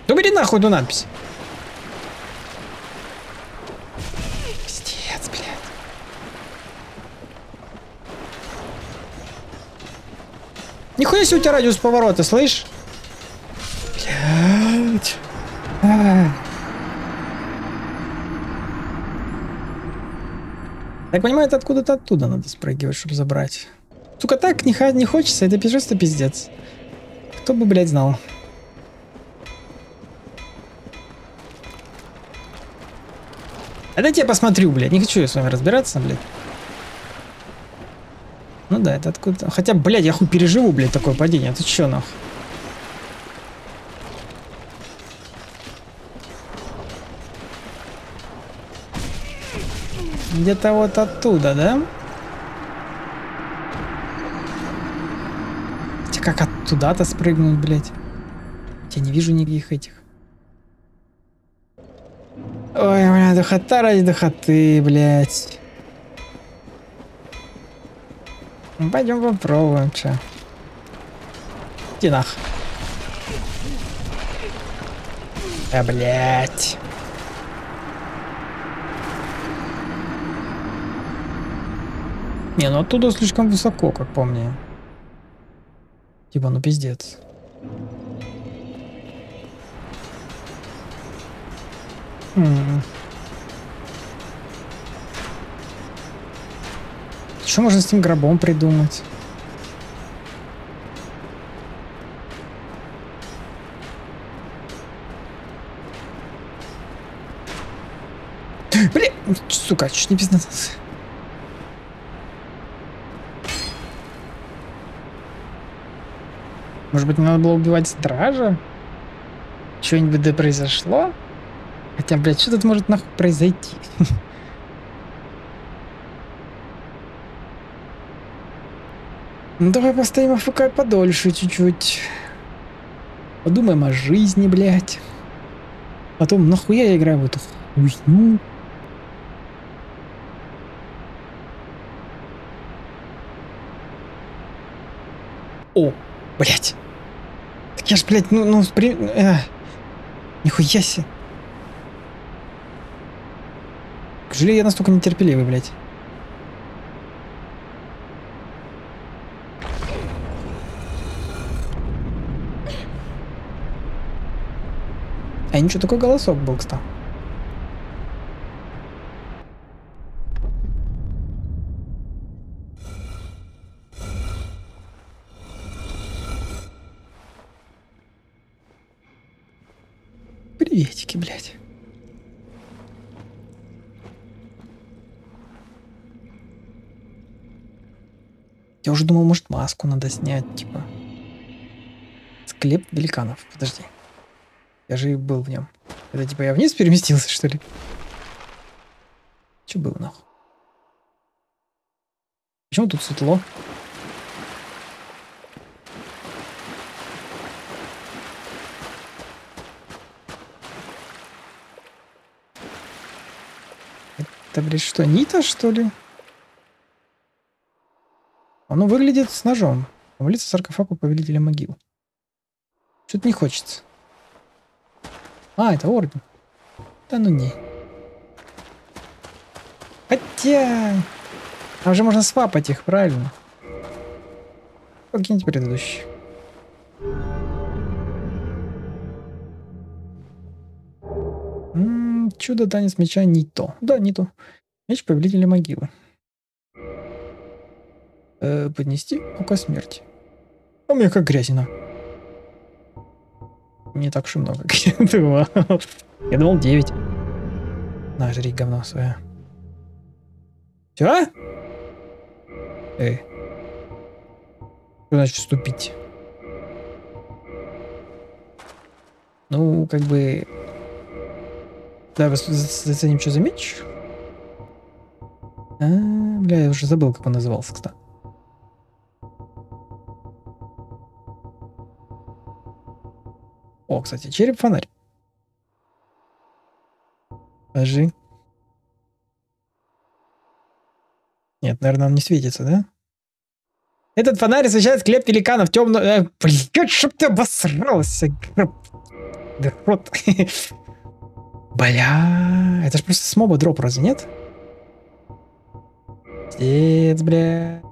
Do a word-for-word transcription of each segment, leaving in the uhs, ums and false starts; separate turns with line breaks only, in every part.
Да убери нахуй эту надпись. Пиздец, блядь. Нихуя себе у тебя радиус поворота, слышь? Блядь. А. Так понимаю, это откуда-то оттуда надо спрыгивать, чтобы забрать. Сука, так не, не хочется, это просто пиздец. Кто бы, блядь, знал. А дайте я посмотрю, блядь. Не хочу я с вами разбираться, блядь. Ну да, это откуда-то. Хотя, блядь, я хуй переживу, блядь, такое падение. Ты чё, нахуй? Где-то вот оттуда, да? Хотя как оттуда-то спрыгнуть, блядь? Я не вижу никаких этих. Ой, бля, духота ради духоты, блядь. Ну, пойдем попробуем, чё. Иди нах. А, блядь. Не, ну оттуда слишком высоко, как по мне. Типа, ну пиздец. М-м. Что можно с этим гробом придумать? Бля, сука, чуть не пиздец. Может быть, надо было убивать стража? Что-нибудь да произошло? Хотя, блядь, что тут может нахуй произойти? Ну давай постоим АФК подольше чуть-чуть. Подумаем о жизни, блядь. Потом нахуя я играю в эту хуйню? О, блядь. Так я ж, блядь, ну, ну, при... э, нихуя себе. К жалею, я настолько нетерпеливый, блядь. А ничего, такой голосок был, кстати. Приветики, блядь. Я уже думал, может, маску надо снять, типа. Склеп великанов. Подожди. Я же и был в нем. Это типа я вниз переместился, что ли? Че было, нахуй? Почему тут светло? Это, блядь, что, Нита, что ли? Оно выглядит с ножом. Помолиться саркофагу повелителя могил. Что-то не хочется. А, это орден. Да ну не. Хотя... А уже можно свапать их, правильно? Покиньте предыдущий. М-м, чудо танец меча Нито. Да, Нито. Меч повелителя могилы. Э, поднести око смерти. А у меня как грязина. Не так уж и много, как я думал. Я думал девять. На, жри говно свое. Все? Эй. Что значит вступить? Ну, как бы... Давай заценим, что за меч. А, бля, я уже забыл, как он назывался, кстати. О, кстати, череп-фонарь. Покажи. Нет, наверное, он не светится, да? Этот фонарь освещает склеп великанов темно... Э, блядь, чтоб ты обосрался. Дрот. Бля, это ж просто с моба дроп, разве нет? Пиздец, бля.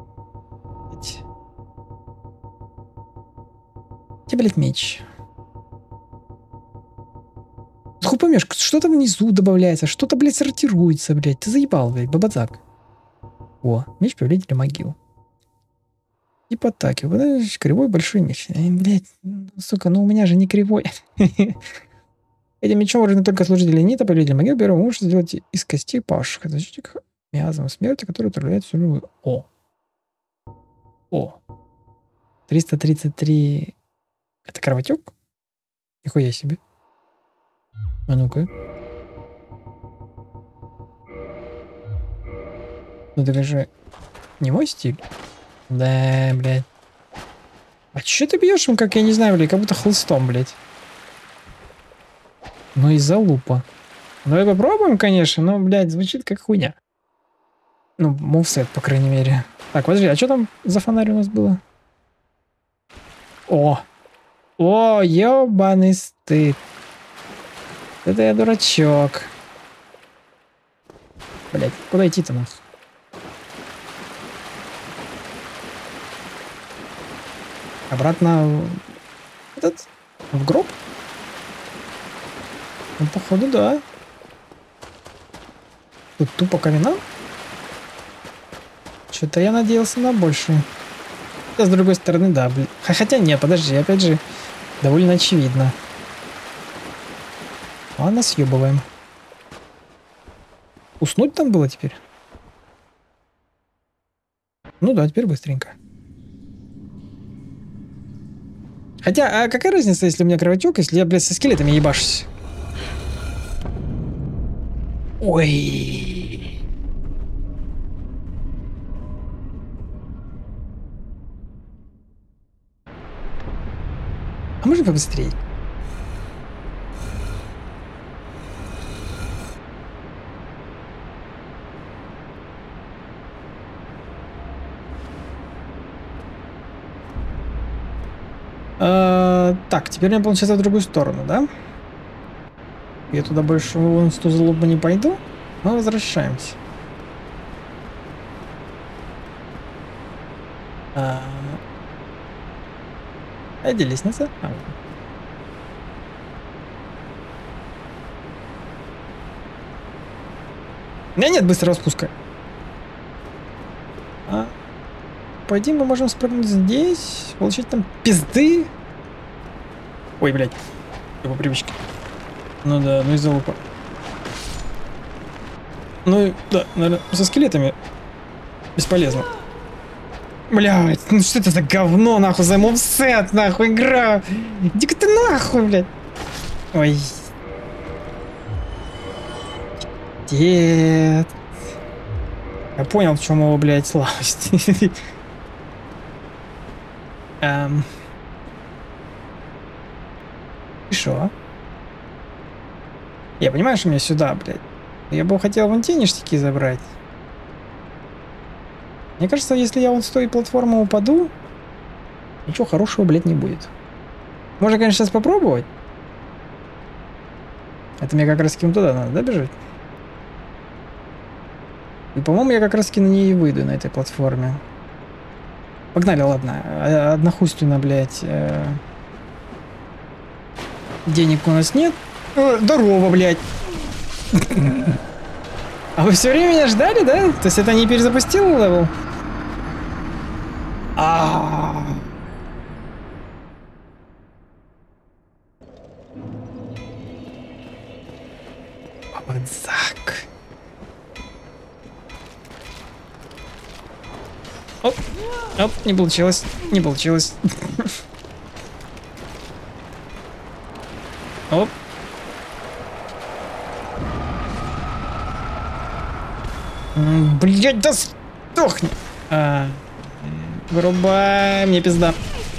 Где, блядь, меч? Хуй поймешь, что-то внизу добавляется, что-то, блядь, сортируется, блядь. Ты заебал, блядь, бабадзак. О, меч повелителя могил. Типа так, кривой большой меч. Эй, блядь, сука, ну у меня же не кривой. Этим мечом можно только служители Нита, повелителя могил, первого может сделать из костей павших. Это защитник миазма смерти, который управляет всю любую. О. О. триста тридцать три. Это кровотек? Нихуя себе. А ну-ка. Ну это же не мой стиль. Да, блядь. А чё ты бьешь им, как я не знаю, блядь, как будто хлыстом, блядь. Ну и залупа. Давай попробуем, конечно, но, блядь, звучит как хуйня. Ну, мувсет, по крайней мере. Так, подожди, а что там за фонарь у нас было? О! О, ёбаный стыд. Это я дурачок. Блядь, куда идти-то нахуй? Обратно в этот, в гроб? Ну, походу, да. Тут тупо камина? Что-то я надеялся на большее. А с другой стороны, да, блин. Хотя нет, подожди, опять же, довольно очевидно. Ладно, съебываем. Уснуть там было теперь? Ну да, теперь быстренько. Хотя, а какая разница, если у меня кровотек, если я, блядь, со скелетами ебашусь? Ой. А можно побыстрее? А, так, теперь мне получается в другую сторону, да? Я туда больше вон с ту залупу не пойду. Мы возвращаемся. А, а где лестница? А, вот. У меня нет быстрого спуска. А, по идее мы можем спрыгнуть здесь, получить там пизды. Ой, блядь. По привычке. Ну да, ну и залупа. Ну да, наверное, со скелетами бесполезно. Блядь, ну что это за говно, нахуй, за мувсет, нахуй, игра. Иди-ка ты нахуй, блядь. Ой. Дед. Я понял, в чем его, блядь, слабость. Эм. И шо? Я понимаю, что мне сюда, блядь. Я бы хотел вон те ништяки забрать. Мне кажется, если я вот с той платформы упаду, ничего хорошего, блядь, не будет. Можно, конечно, сейчас попробовать. Это мне как раз кем туда надо, да, бежать? И, по-моему, я как раз на ней и выйду, на этой платформе. Погнали, ладно. Однохуйственно, блядь. Э... Денег у нас нет. О, здорово, блядь. А вы все время меня ждали, да? То есть это не перезапустил левел? А. Бабадзак. Оп, оп, не получилось, не получилось. Оп. Блять, да сдохни. А, вырубай, мне пизда.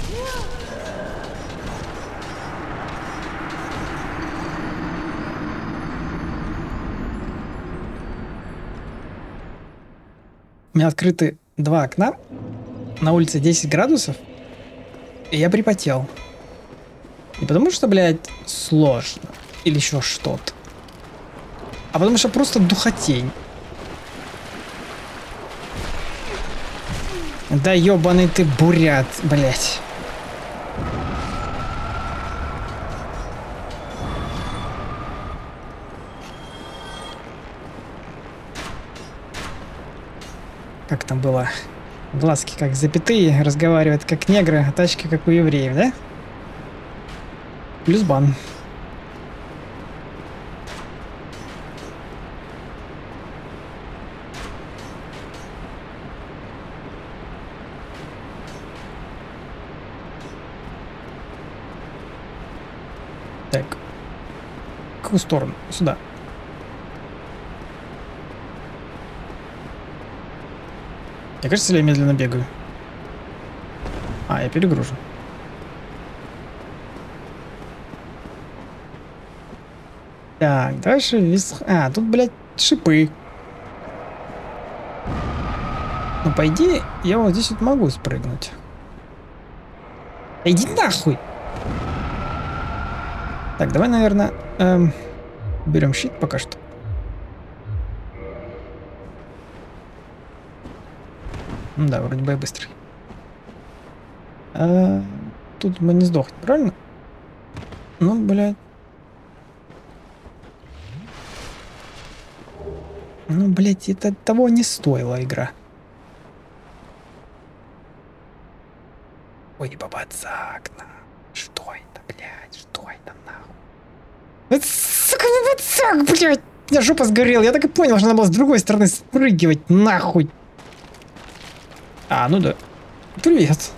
У меня открыты два окна. На улице десять градусов. И я припотел. Не потому что, блядь, сложно или еще что-то, а потому что просто духотень. Да ёбаный ты бурят, блядь. Как там было? Глазки как запятые, разговаривают как негры, а тачки как у евреев, да? Плюс бан. Так. В какую сторону? Сюда. Мне кажется, я медленно бегаю. А, я перегружен. Так, дальше вис... А, тут, блядь, шипы. Ну, по идее, я вот здесь вот могу спрыгнуть. Иди нахуй! Так, давай, наверное, эм, берем щит пока что. Ну да, вроде бы я быстрый. А, тут мы не сдохнем, правильно? Ну, блядь. Ну, блядь, это того не стоила игра. Ой, бабацак, на. Что это, блядь, что это, нахуй? Это, сука, бабацак, блядь. У меня жопа сгорела, я так и понял, что надо было с другой стороны спрыгивать, нахуй. А, ну да. Привет.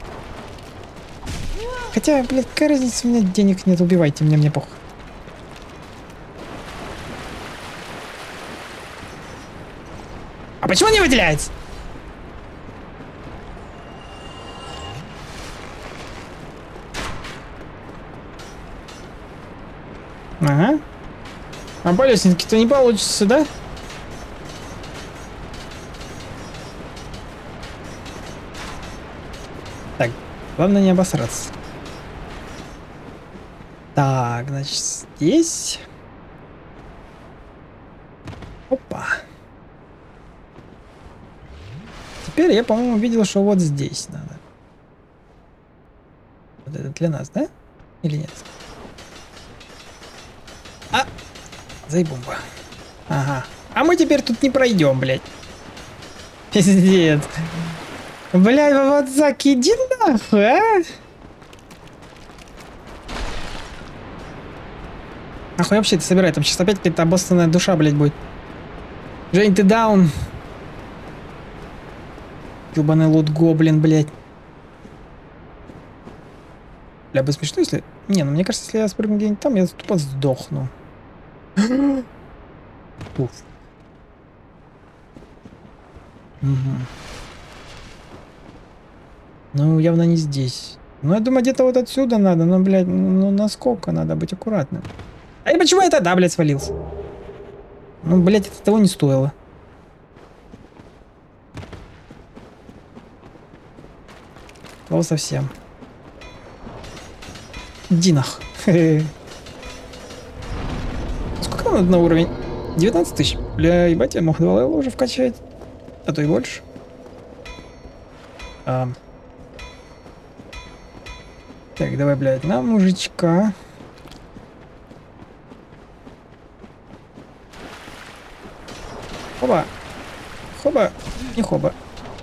Хотя, блядь, какая разница, у меня денег нет, убивайте меня, мне похуй. А почему не выделяется? Ага. А по лестнице-то не получится, да? Так, главное не обосраться. Так, значит, здесь. Опа. Теперь я, по-моему, видел, что вот здесь надо. Вот это для нас, да? Или нет? А! Заебумба. Ага. А мы теперь тут не пройдем, блядь. Пиздец. Блядь, Бабадзак, иди нахуй, а? Нахуй вообще ты собирай, там сейчас опять какая-то обоссанная душа, блядь, будет. Жень, ты даун. Ёбаный лут гоблин, блядь. Бля, бы смешно, если... Не, ну мне кажется, если я спрыгну где-нибудь там, я тупо сдохну. Уф. Угу. Ну, явно не здесь. Ну, я думаю, где-то вот отсюда надо. Ну, блядь, ну, насколько надо быть аккуратным. А и почему я тогда, блядь, свалился? Ну, блядь, это того не стоило. Того совсем. Динах. Сколько нам надо на уровень? девятнадцать тысяч. Бля, ебать, я мог два левела уже вкачать. А то и больше. А. Так, давай, блядь, на мужичка. Хоба. Хоба. Не хоба.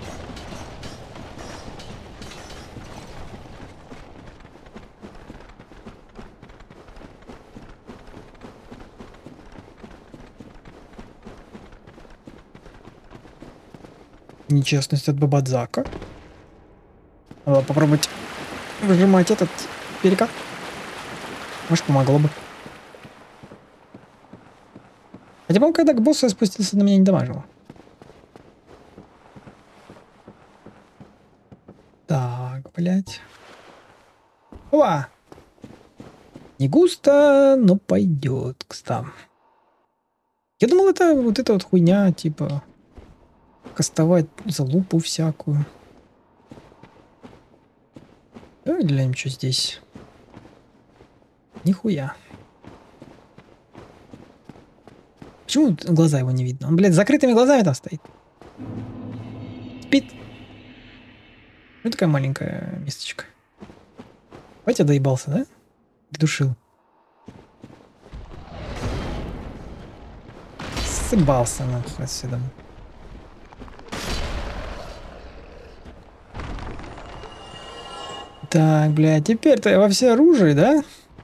Нечестность от Бабадзака. Надо попробовать выжимать этот перекат. Может, помогло бы. Хотя, по-моему, когда к боссу я спустился, на меня не дамажило. Так, блядь. Опа! Не густо, но пойдет, кстати. Я думал, это вот эта вот хуйня, типа... Кастовать залупу всякую. Давай глянем, что здесь. Нихуя. Почему глаза его не видно? Он, блядь, с закрытыми глазами там стоит. Спит. Ну, такая маленькая мисточка. Батя доебался, да? Душил. Сыбался нахуй отсюда. Так, блядь, теперь-то во все оружие, да?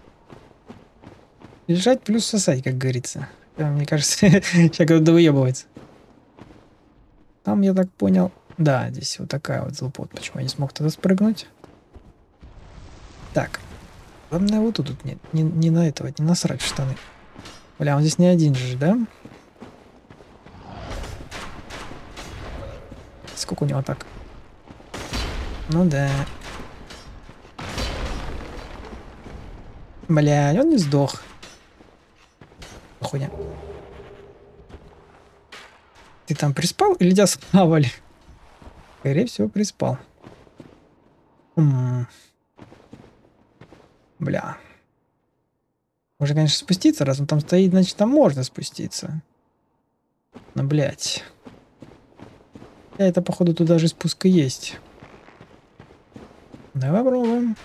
Лежать плюс сосать, как говорится. Мне кажется, сейчас кто-то выебывается. Там, я так понял... Да, здесь вот такая вот залупа. Почему я не смог туда спрыгнуть? Так. Главное, вот тут нет. Не, не на этого, не насрать в штаны. Бля, он здесь не один же, да? Сколько у него так? Ну да. Бля, он не сдох. Хуйня. Ты там приспал или тебя схавали? Скорее всего, приспал. М-м. Бля. Можно, конечно, спуститься. Раз он там стоит, значит, там можно спуститься. Но, блядь. Да, это, походу, туда же спуск и есть. Давай попробуем.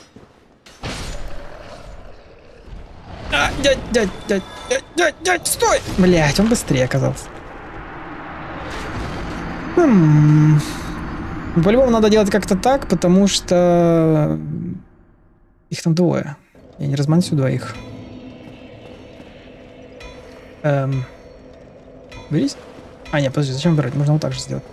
А, дядь, дядь, дядь, дядь, дядь, дядь, стой! Блядь, он быстрее оказался. Хм. По-любому надо делать как-то так, потому что их там двое. Я не размансю двоих. Эм. Берись. А, нет, подожди, зачем брать? Можно вот так же сделать.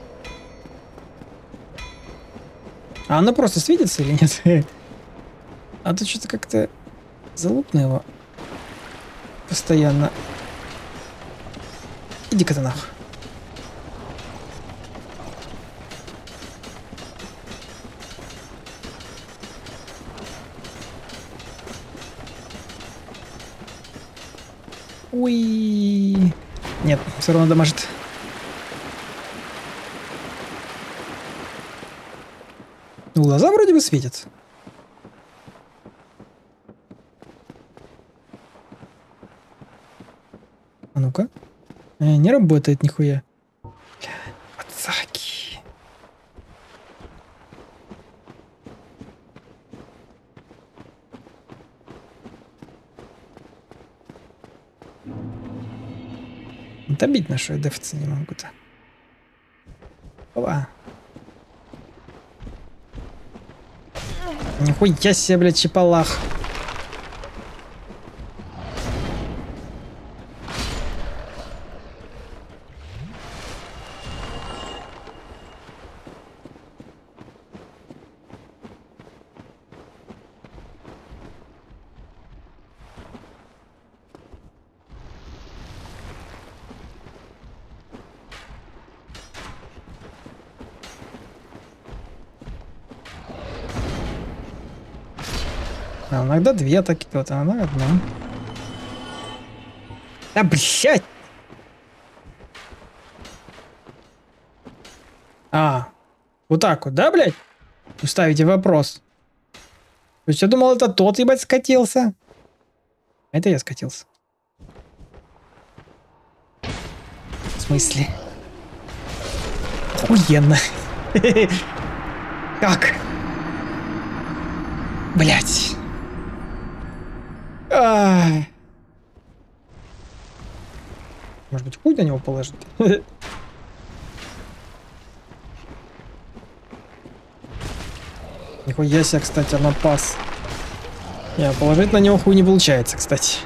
А она просто светится или нет? А то что-то как-то залупно его. Постоянно. Иди-ка ты нахуй. Уи. Нет, все равно дамажит. Глаза вроде бы светятся. А ну-ка. Э, не работает нихуя. Бля, пацаки. Это обидно, что я дефиться не могу-то. Опа. Нихуя себе, блядь, чепалах. А иногда две атаки, вот а она одна. А, блядь! А, вот так вот, да, блядь? Вы ставите вопрос. То есть я думал, это тот, ебать, скатился. Это я скатился. В смысле? Охуенно. Как? Блядь. Ай. Может быть, хуй на него положить? Нихуя себе, кстати, напас. Не, положить на него хуй не получается, кстати.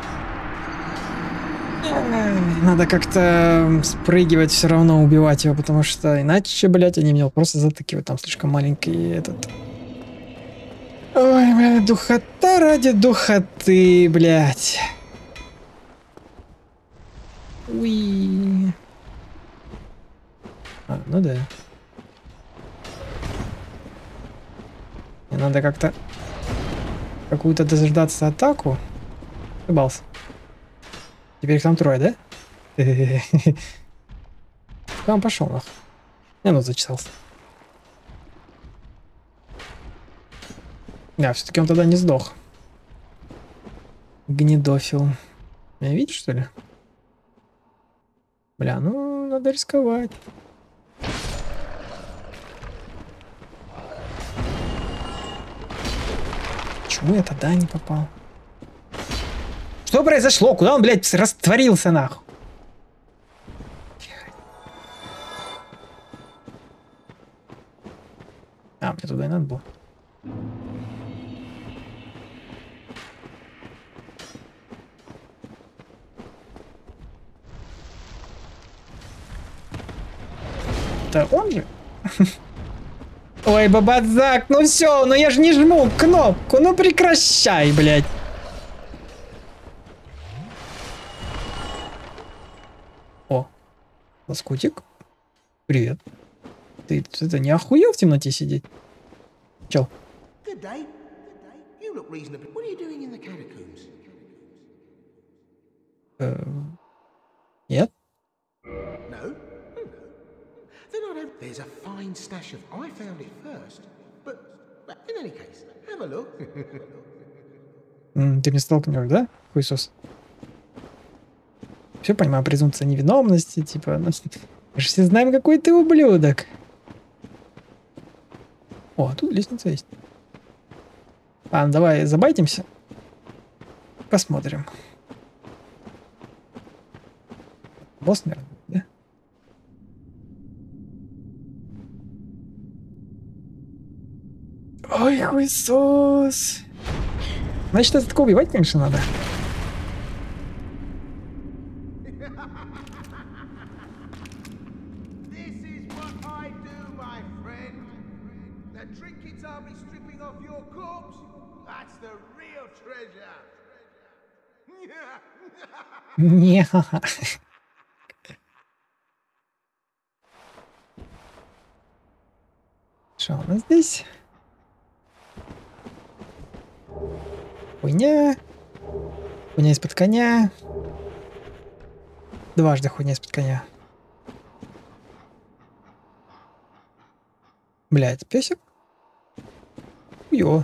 Надо как-то спрыгивать, все равно убивать его, потому что иначе, блядь, они меня просто затыкивают. Там слишком маленький этот... Ой, блядь, духота ради духоты, блядь. Уи. А, ну да. Мне надо как-то какую-то дождаться атаку. Ебался. Теперь их там трое, да? Куда он пошел, нахуй? Я ну зачесался. Да, все-таки он тогда не сдох. гнедофил. Меня видишь, что ли? Бля, ну надо рисковать. Чего я тогда не попал? Что произошло? Куда он, блядь, растворился нахуй? А, мне туда и надо было. Это он же? Ой, Бабадзак, ну все, ну я же не жму кнопку, ну прекращай, блядь. О, лоскутик. Привет. Ты это не охуел в темноте сидеть? Чел. Э, Нет?
There's a fine stash of. I found it first, but in any case, have a look.
Ты мне столкнешь, да, хуесос? Все понимаю, презумпция невиновности, типа, ну, мы же все знаем, какой ты ублюдок. О, тут лестница есть. Ладно, давай забайтимся. Посмотрим. Босс, наверное, да? Ой, хуесос. Значит, это такого убивать, конечно, надо. Не. Что у нас здесь? Хуйня. Хуйня из-под коня. Дважды хуйня из-под коня. Блядь, песик? Йо.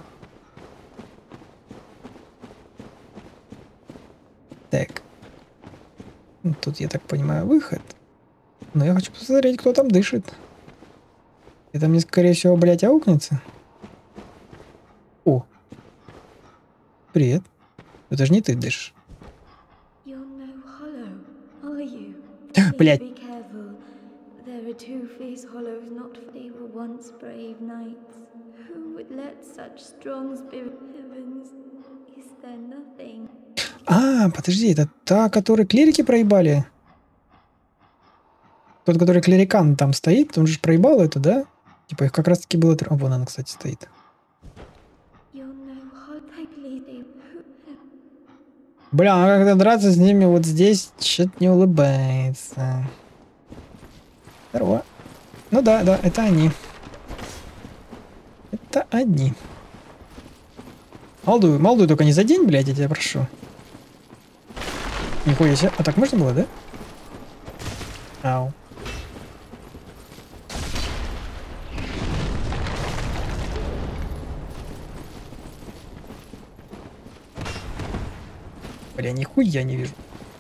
Так. Тут, я так понимаю, выход. Но я хочу посмотреть, кто там дышит. Это мне, скорее всего, блядь, аукнется. О. Привет. Это же не ты дышишь. Блядь. А, подожди, это та, которой клирики проебали? Тот, который клирикан там стоит, он же проебал это, да? Типа их как раз таки было... О, вон она, кстати, стоит. Бля, а когда драться с ними вот здесь, что-то не улыбается. Здорово. Ну да, да, это они. Это они. Молдую, молдую только не задень, блядь, я тебя прошу. Нихуя себе. А так можно было, да? Ау. Бля, нихуя не вижу.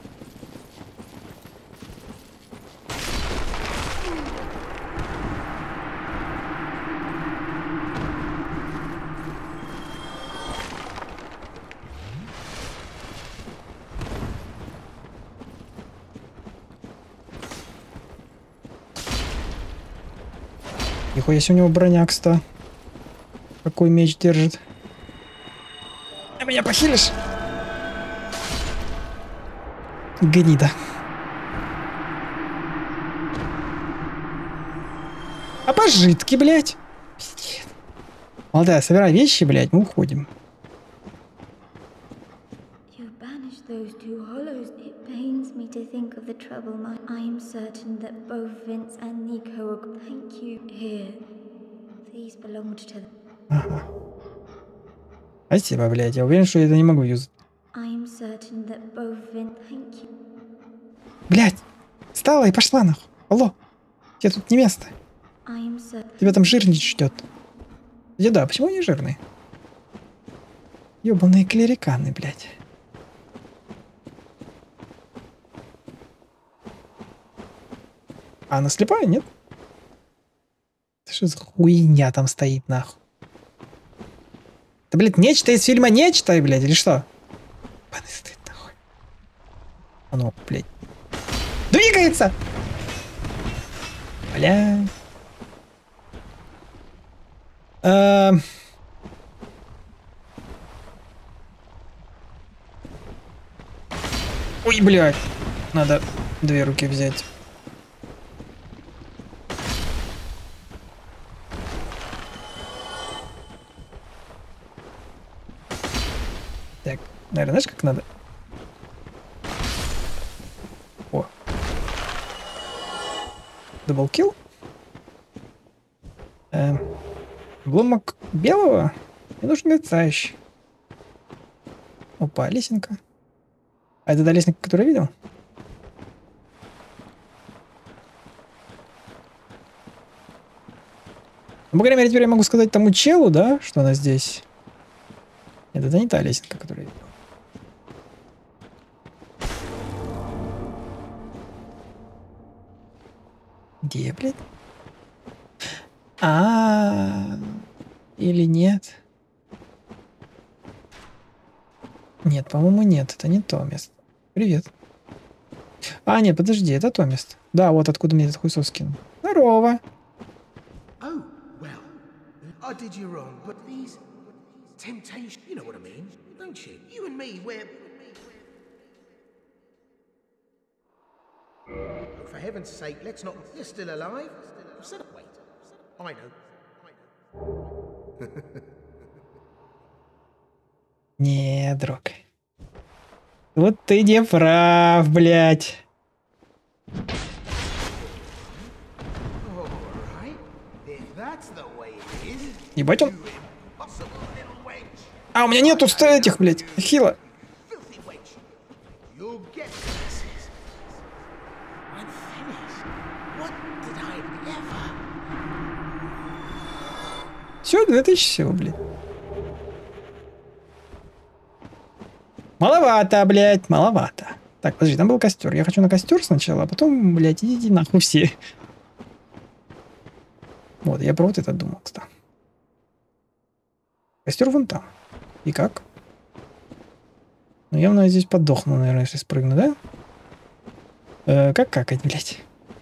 Нихуя себе у него броня-то. Какой меч держит. А меня похилишь? Гнида. А пожитки, блядь. Пиздец. Молодая, собирай вещи, блядь, мы уходим. Ага. Спасибо, блядь, я уверен, что я это не могу юзать. Блядь, встала и пошла нахуй. Алло, тебе тут не место. Тебя там жирничать ждет. Деда, почему они жирные? Ёбаные клериканы, блядь. А она слепая, нет? Что за хуйня там стоит, нахуй? Это, блядь, нечто из фильма «Нечто», блядь, или что? Паны стоит, нахуй. Оно, блядь. Двигается! Бля. Эм... Ой, блядь. Надо две руки взять. Так, наверное, знаешь, как надо? О. Даблкил. Эм... Обломок белого. Мне нужен мерцающий. Опа, лесенка. А это та лесенка, которую я видел? Ну, по крайней мере, теперь я могу сказать тому челу, да, что она здесь. Нет, это не та лесенка, которую я видел. Где, блядь? А, или нет? Нет, по-моему, нет. Это не то место. Привет. А, нет, подожди, это то место. Да, вот откуда мне этот хуйсос скинул. Здорово.
Oh, well, I did you wrong, but these temptations, you know what I mean, don't you? You and me, we're... Oh, for heaven's sake, let's not... You're still alive? I've said... Wait. I know. I know.
Не, друг. Вот ты не прав, блядь. Ебать он. А, у меня нету этих, блядь, хила. Все, две тысячи всего, блядь. Маловато, блядь, маловато. Так, подожди, там был костер. Я хочу на костер сначала, а потом, блядь, идите нахуй все. Вот, я про вот это думал, кстати. Костер вон там. И как? Ну, явно я здесь подохну, наверное, если спрыгну, да? Э, как какать, блядь?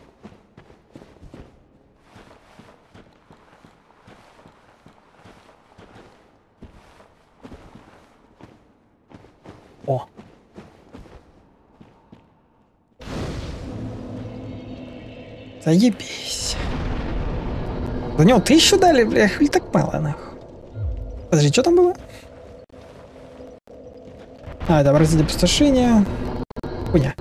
О. Заебись. За него тысячу дали, бля, или так мало, нахуй. Подожди, что там было? А, это образец опустошения. Хуйня.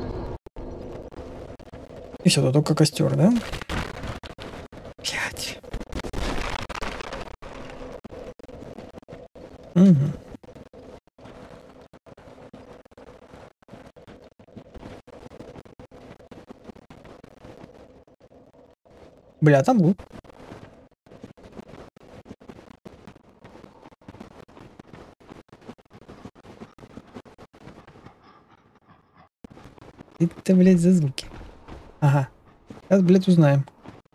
И все, тут только костер, да? Блять. Угу. Бля, там лут. Это, блядь, за звуки. Ага. Сейчас, блядь, узнаем.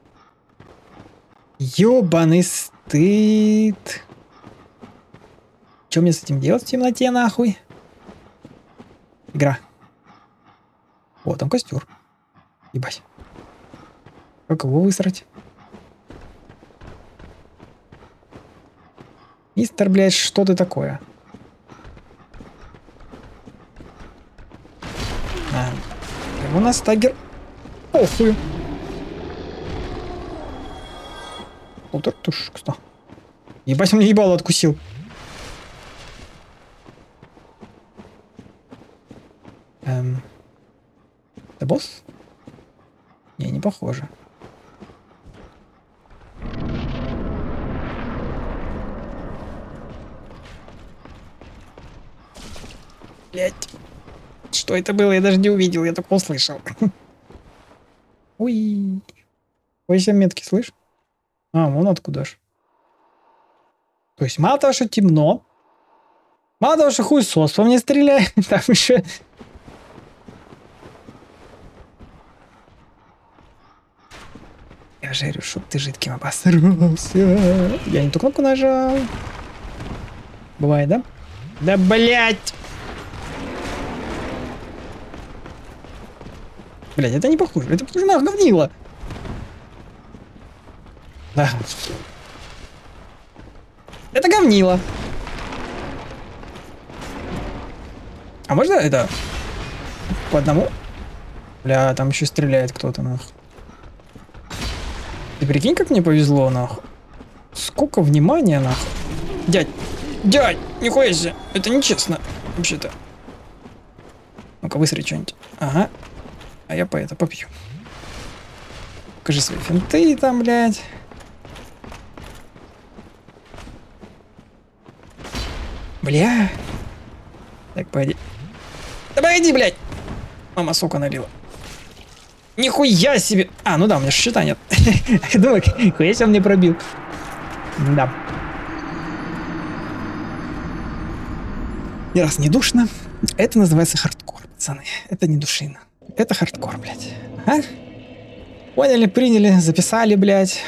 Ёбаный стыд. Что мне с этим делать в темноте, нахуй? Игра. О, там костер. Ебать. Как его высрать? Мистер, блядь, что ты такое? А, у нас тагер. Похуй. Полтора тушек, что? Ебать, он мне ебало откусил. Эм. Это босс? Не, не похоже. Блять. Что это было? Я даже не увидел, я только услышал. Ой. Ой, все метки, слышь? А, вон откуда ж. То есть мало того, что темно, мало того, что хуесос по мне стреляет, там еще... Я же говорю, чтоб ты жидким обосрался. Я не ту кнопку нажал. Бывает, да? Да, блять! Блять, это не похоже. Это похоже на говнило. Да. Это говнило. А можно это по одному? Бля, там еще стреляет кто-то, нахуй. Ты прикинь, как мне повезло, нахуй. Сколько внимания, нахуй. Дядь, дядь, нихуя себе. Это нечестно, вообще-то. Ну-ка, высри что-нибудь. Ага. А я по это попью. Покажи свои финты там, блядь. Бля. Так, пойди. Да пойди, блядь. Мама сока налила. Нихуя себе. А, ну да, у меня щита нет. Думаю, нихуя себе он мне пробил. Да. Ни раз не душно. Это называется хардкор, пацаны. Это не душина. Это хардкор, блядь. А? Поняли, приняли, записали, блядь.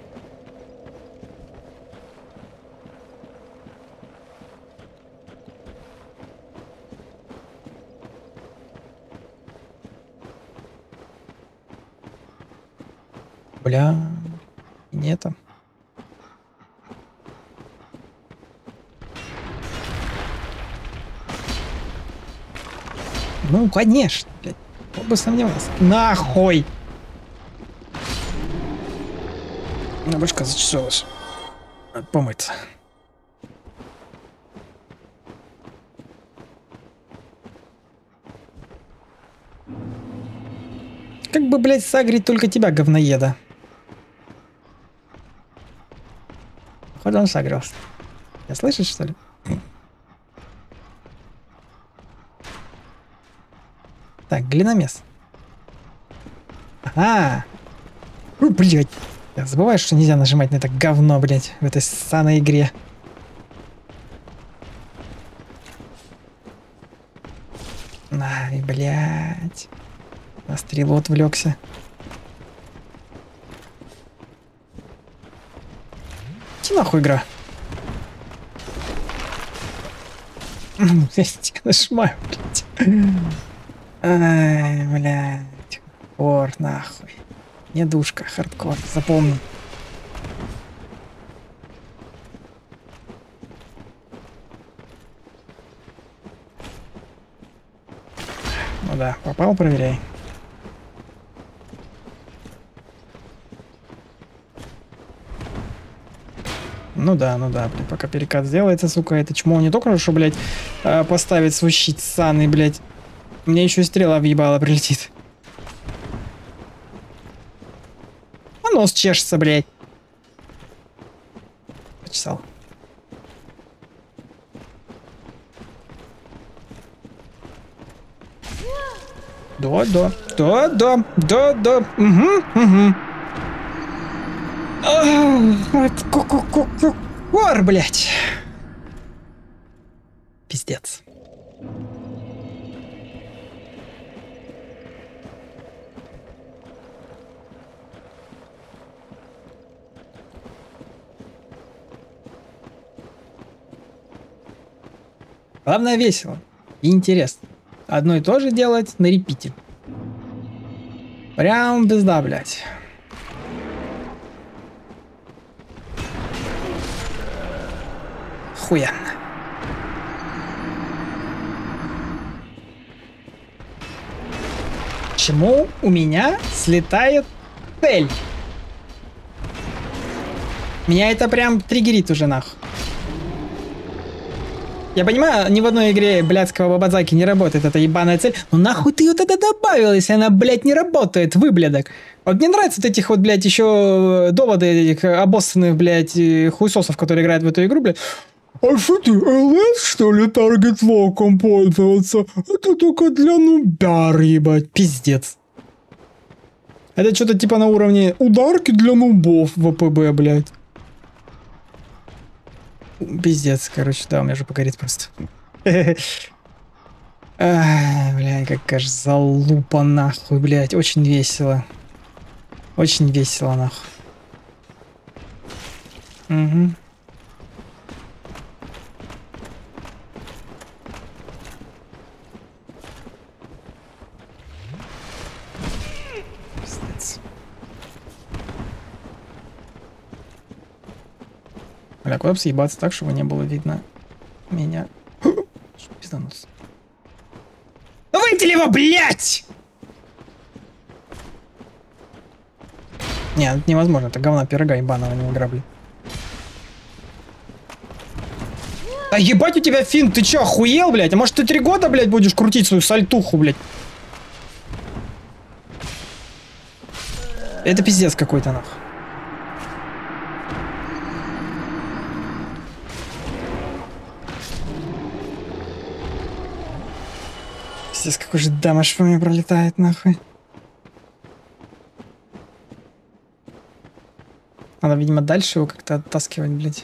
Бля, нет. Ну, конечно, блядь. Кто бы сомневался. Нахуй! На башка зачесалась. Надо помыться. Как бы, блядь, сагрить только тебя, говноеда. Походу он сагрился. Я слышишь, что ли? Так, глиномес. Ага. Ой, блядь. Я забываю, что нельзя нажимать на это говно, блядь, в этой ссаной игре. Ай, блядь. На стрелу отвлекся. Иди нахуй, игра. Я тебя нажимаю, блядь. Ай, блядь. Хардкор, нахуй. Не душка, хардкор, запомни. Ну да, попал, проверяй. Ну да, ну да, блядь, пока перекат сделается, сука, это чмо не только что, блядь, поставить свой щит ссаный, блядь. Мне еще стрела въебала прилетит. А нос чешется, блядь. Почесал. Да, да, да, да, да, да, угу, угу. Ку-ку-ку-ку-кор, блядь. Пиздец. Главное, весело и интересно. Одно и то же делать на репите. Прям пизда, блядь. Хуя. Почему у меня слетает цель? Меня это прям триггерит уже, нахуй. Я понимаю, ни в одной игре блядского бабадзаки не работает эта ебаная цель, но нахуй ты ее тогда добавил, если она, блядь, не работает, выблядок. Вот мне нравятся вот этих вот, блядь, еще доводы этих обоссанных, блядь, хуесосов, которые играют в эту игру, блядь. А что ты, эл эс, что ли, таргет-локом пользоваться? Это только для нубяр, ебать. Пиздец. Это что-то типа на уровне ударки для нубов в АПБ, блядь. Пиздец, короче, да, у меня жопа горит просто. Ай, блядь, какая же залупа, нахуй, блядь. Очень весело. Очень весело, нахуй. Угу. Пиздец. Бля, куда бы съебаться так, чтобы не было видно меня? Пиздануться. Ну выйди его, блядь! Не, это невозможно, это говна пирога ебаного, не грабли. А ебать у тебя финт, ты чё, охуел, блядь? А может ты три года, блядь, будешь крутить свою сальтуху, блядь? Это пиздец какой-то, нахуй. Пиздец, какой же дамаш по мне пролетает, нахуй. Надо, видимо, дальше его как-то оттаскивать, блядь.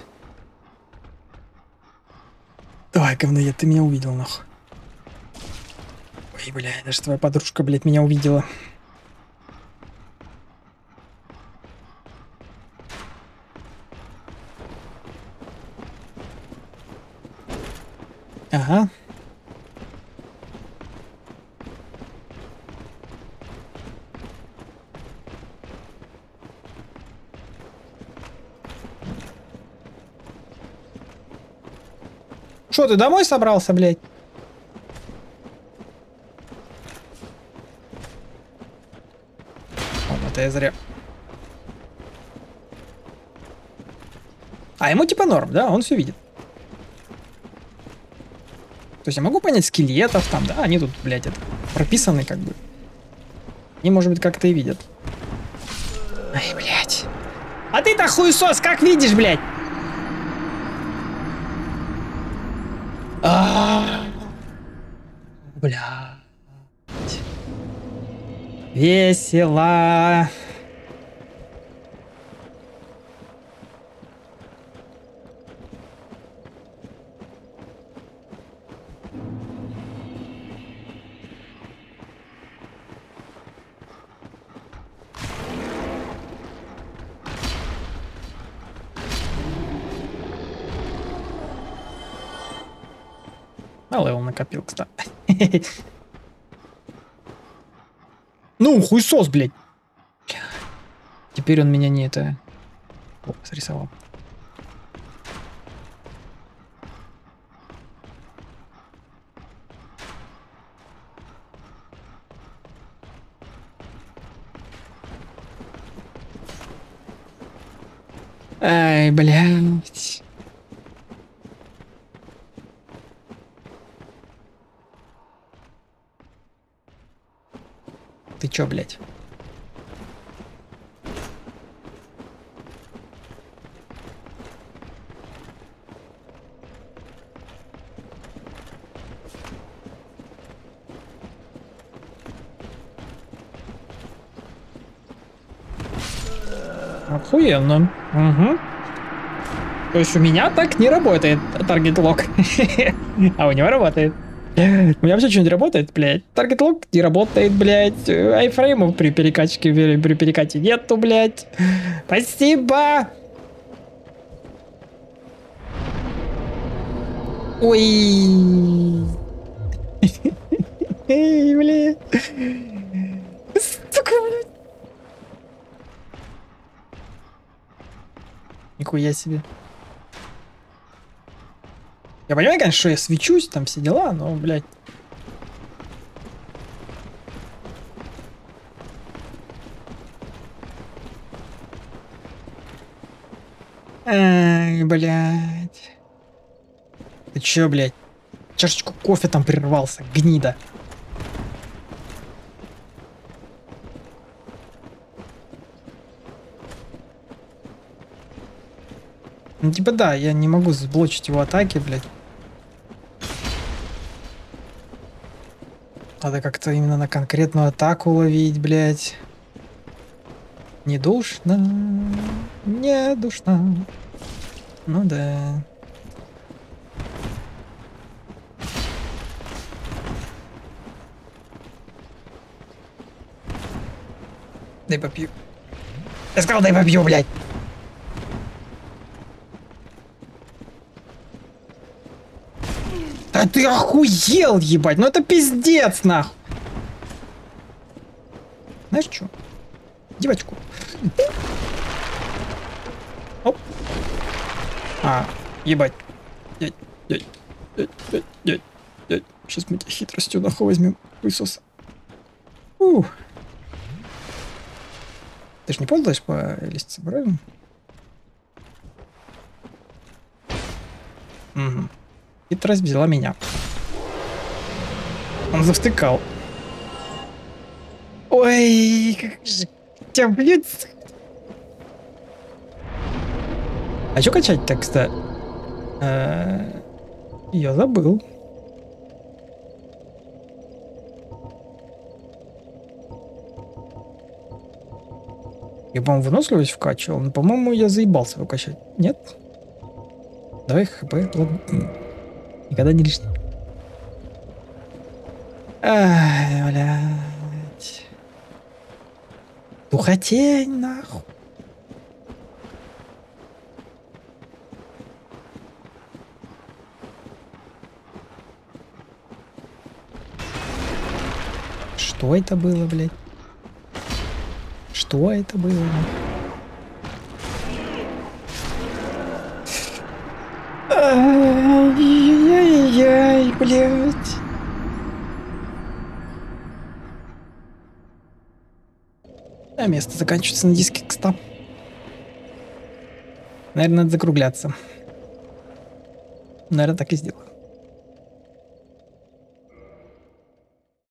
Давай, говноед, ты меня увидел, нахуй. Ой, блядь, даже твоя подружка, блядь, меня увидела. Ага. Что, ты домой собрался, блядь? О, это я зря. А ему типа норм, да? Он все видит. То есть я могу понять скелетов там, да? Они тут, блядь, это прописаны как бы. Они, может быть, как-то и видят. Ай, блядь. А ты-то хуесос, как видишь, блядь? А, бля. Весело. А левел накопил, кстати. Ну, хуесос, блядь. Теперь он меня не это... О, срисовал. Ай, блядь. Ты чё, блядь? Охуенно. Угу. То есть у меня так не работает таргет лог. А у него работает. У меня вообще что-нибудь работает, блядь. Таргет лог не работает, блядь. Айфреймов при перекачке, при перекате нету, блядь. Спасибо. Ой. Эй, блядь. Сука, блядь. Нихуя себе. Я понимаю, конечно, что я свечусь, там все дела, но, блядь. Ай, блядь. Ты чё, блядь? Чашечку кофе там прервался, гнида. Ну, типа, да, я не могу заблочить его атаки, блядь. Надо как-то именно на конкретную атаку ловить, блядь. Не душно, не душно. Ну да. Дай попью. Я сказал, дай попью, блядь. Да ты охуел, ебать, ну это пиздец, нахуй. Знаешь что? Девочку. Оп. А, ебать. Дядь, дядь, дядь, дядь, дядь, дядь. Сейчас мы тебя хитростью нахуй возьмем. Хуесос. Ух. Ты ж не ползаешь по лестнице, правильно? Угу. Хитрость взяла меня. Он завтыкал. Ой, как же... Тебя, блядь... А что качать-то, кстати? Я забыл. Я, по-моему, выносливость вкачивал, но, по-моему, я заебался его качать. Нет? Давай хп. Ладно. Никогда не лишний. Ай, блядь. Тухотень, нахуй. Что это было, блядь? Что это было? Ай-яй-яй, блядь. А место заканчивается на диске кста. Наверное, надо закругляться. Наверное, так и сделаю.